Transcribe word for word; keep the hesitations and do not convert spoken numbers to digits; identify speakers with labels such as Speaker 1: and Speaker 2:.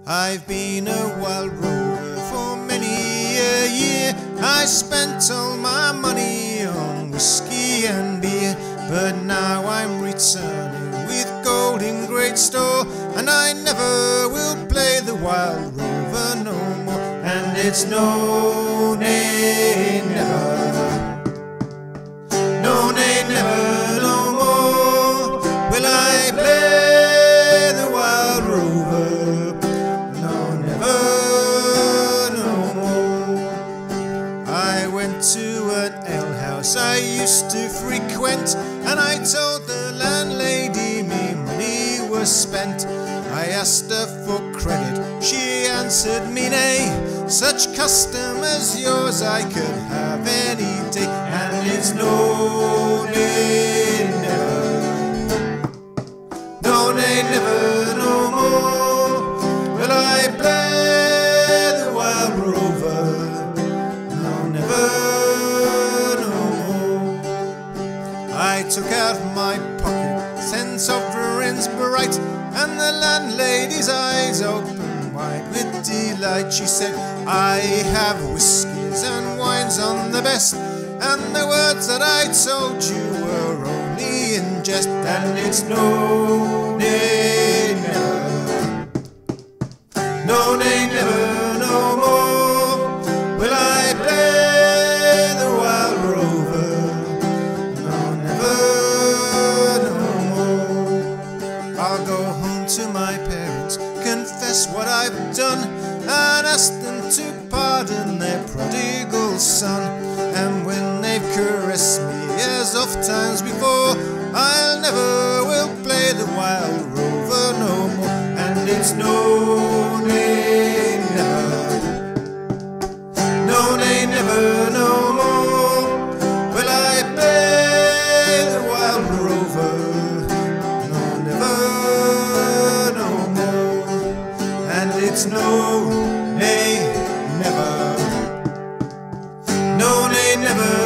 Speaker 1: I've been a wild rover for many a year. I spent all my money on whiskey and beer, but now I'm returning with gold in great store, and I never will play the wild rover no more. And it's no, nay, never, no, nay, never, no more will I play the wild rover. No, never, no more. I went to an alehouse I used to frequent, and I told the landlady me money was spent. I asked her for credit, she answered me nay. Such custom as yours I could have any day. And it's no, nay, never, no, nay, never, no more will I play the wild rover. No, never, no more. I took out my pocket ten sovereigns bright, and the landlady's eyes opened wide with delight. She said, I have whiskies and wines on the best, and the words that I told you were only in jest. And it's no, nay, never, no, nay, never, no more will I play the wild rover. No, never, no more. I'll go home to my parents, confess what I've done, and ask them to pardon their prodigal son. And when they've caressed me as oft times before, I'll never will play the wild rover no more. And it's no, nay, never, no, nay, never, no more will I play the wild rover. No, never, no more. And it's no, nay, never, no, nay, never.